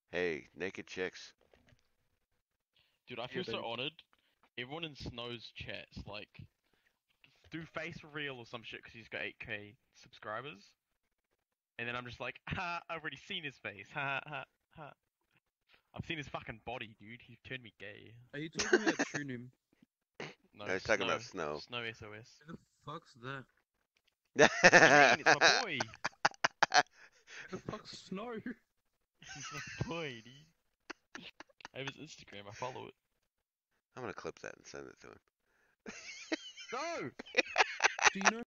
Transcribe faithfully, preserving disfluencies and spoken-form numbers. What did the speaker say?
Hey, naked chicks. Dude, I feel Yeah, so baby. honored. Everyone in Snow's chat's like, do face reveal or some shit because he's got eight K subscribers. And then I'm just like, ha, I've already seen his face. Ha ha ha. I've seen his fucking body, dude. He turned me gay. Are you talking about Trunim? No, I was talking Snow. about Snow. Snow S O S. Who the fuck's that? What do you mean? It's my boy. Who the fuck's Snow? He's my boy, dude. I have his Instagram. I follow it. I'm gonna clip that and send it to him. No! Do you know